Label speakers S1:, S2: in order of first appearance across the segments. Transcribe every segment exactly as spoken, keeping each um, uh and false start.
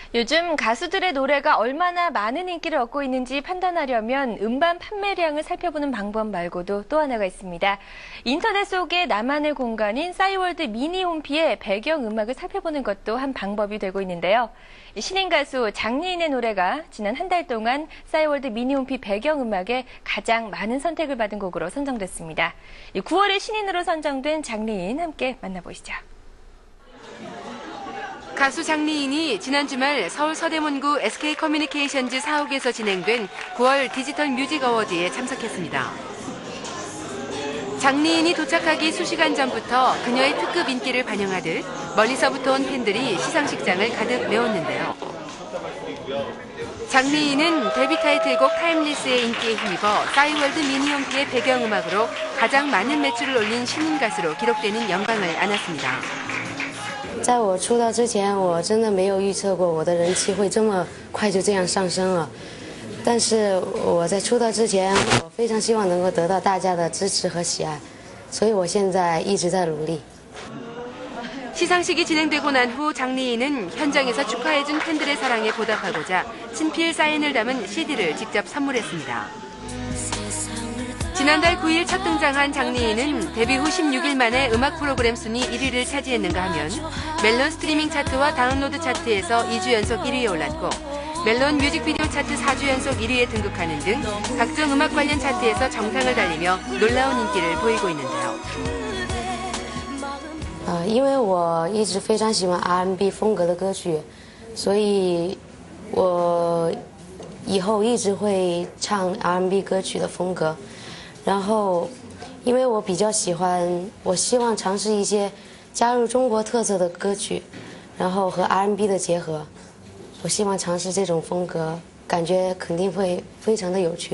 S1: 요즘 가수들의 노래가 얼마나 많은 인기를 얻고 있는지 판단하려면 음반 판매량을 살펴보는 방법 말고도 또 하나가 있습니다. 인터넷 속의 나만의 공간인 싸이월드 미니홈피의 배경음악을 살펴보는 것도 한 방법이 되고 있는데요. 신인 가수 장리인의 노래가 지난 한 달 동안 싸이월드 미니홈피 배경음악에 가장 많은 선택을 받은 곡으로 선정됐습니다. 구월에 신인으로 선정된 장리인 함께 만나보시죠.
S2: 가수 장리인이 지난 주말 서울 서대문구 에스케이커뮤니케이션즈 사옥에서 진행된 구월 디지털 뮤직 어워드에 참석했습니다. 장리인이 도착하기 수시간 전부터 그녀의 특급 인기를 반영하듯 멀리서부터 온 팬들이 시상식장을 가득 메웠는데요. 장리인은 데뷔 타이틀곡 타임리스의 인기에 힘입어 싸이월드 미니홈피의 배경음악으로 가장 많은 매출을 올린 신인 가수로 기록되는 영광을 안았습니다.
S3: 在我出道之前，我真的没有预测过我的人气会这么快就这样上升了。但是我在出道之前，我非常希望能够得到大家的支持和喜爱，所以我现在一直在努力。
S2: 시상식이 진행되고 난 후 장리인은 현장에서 축하해준 팬들의 사랑에 보답하고자 친필 사인을 담은 씨디를 직접 선물했습니다. 지난달 구 일 첫 등장한 장리인은 데뷔 후 십육 일 만에 음악 프로그램 순위 일 위를 차지했는가 하면 멜론 스트리밍 차트와 다운로드 차트에서 이 주 연속 일 위에 올랐고 멜론 뮤직비디오 차트 사 주 연속 일 위에 등극하는 등 각종 음악 관련 차트에서 정상을 달리며 놀라운 인기를 보이고 있는데요.
S3: 呃，因为我一直非常喜欢 R and B 风格的歌曲，所以我以后一直会唱 R and B 歌曲的风格。 然后，因为我比较喜欢，我希望尝试一些加入中国特色的歌曲，然后和 R and B 的结合。我希望尝试这种风格，感觉肯定会非常的有趣。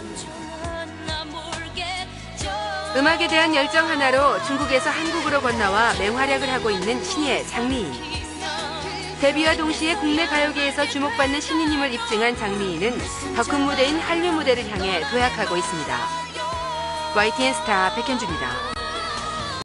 S2: 음악에 대한 열정 하나로 중국에서 한국으로 건너와 맹활약을 하고 있는 신예 장리인. 데뷔와 동시에 국내 가요계에서 주목받는 신인임을 입증한 장리인은 더 큰 무대인 한류 무대를 향해 도약하고 있습니다. 와이티엔 스타 백현주입니다.